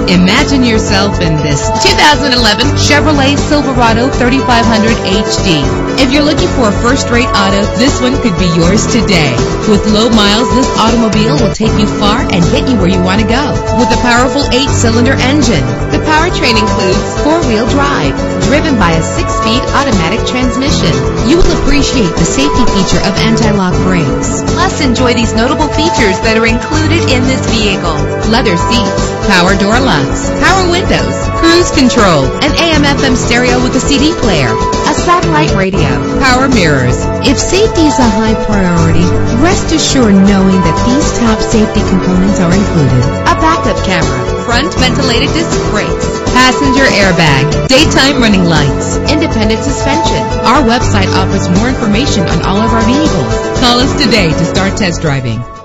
Imagine yourself in this 2011 Chevrolet Silverado 3500 HD. If you're looking for a first-rate auto, this one could be yours today. With low miles, this automobile will take you far and get you where you want to go. With a powerful 8-cylinder engine, the powertrain includes 4-wheel drive, driven by a 6-speed automatic transmission. You will appreciate the safety feature of anti-lock brakes. Plus, enjoy these notable features that are included in this vehicle: leather seats, power door locks, power windows, cruise control, an AM/FM stereo with a CD player, a satellite radio, power mirrors. If safety is a high priority, rest assured knowing that these top safety components are included: a backup camera, front ventilated disc brakes, passenger airbag, daytime running lights, independent suspension. Our website offers more information on all of our vehicles. Call us today to start test driving.